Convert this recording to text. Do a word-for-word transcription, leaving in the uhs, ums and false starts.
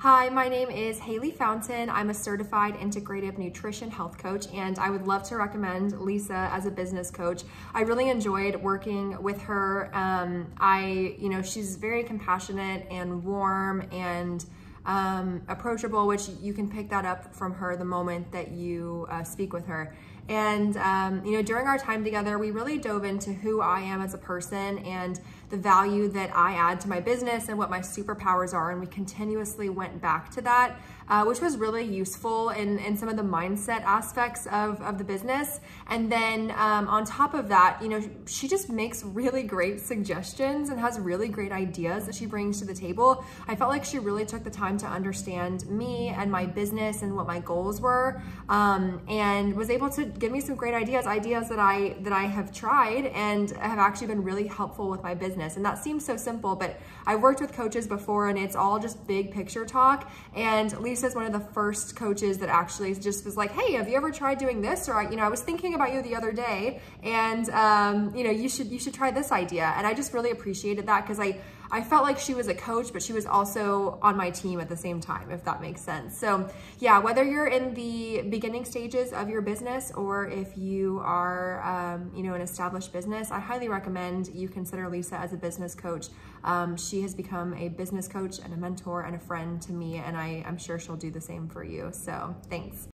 Hi, my name is Haley Fountain. I'm a certified integrative nutrition health coach, and I would love to recommend Lisa as a business coach. I really enjoyed working with her. Um, I, you know, she's very compassionate and warm and um, approachable, which you can pick that up from her the moment that you uh, speak with her. And, um, you know, during our time together, we really dove into who I am as a person and the value that I add to my business and what my superpowers are. And we continuously went back to that, uh, which was really useful in, in some of the mindset aspects of, of the business. And then um, on top of that, you know, she just makes really great suggestions and has really great ideas that she brings to the table. I felt like she really took the time to understand me and my business and what my goals were, um, and was able to give me some great ideas, ideas that I that I have tried and have actually been really helpful with my business. And that seems so simple, but I've worked with coaches before and it's all just big picture talk. And Lisa's one of the first coaches that actually just was like, hey, have you ever tried doing this? Or, you know, I was thinking about you the other day and, um, you know, you should, you should try this idea. And I just really appreciated that because I, I felt like she was a coach, but she was also on my team at the same time, if that makes sense. So yeah, whether you're in the beginning stages of your business or if you are, um, you know, an established business, I highly recommend you consider Lisa as a business coach. Um, she has become a business coach and a mentor and a friend to me, and I, I'm sure she'll do the same for you. So thanks.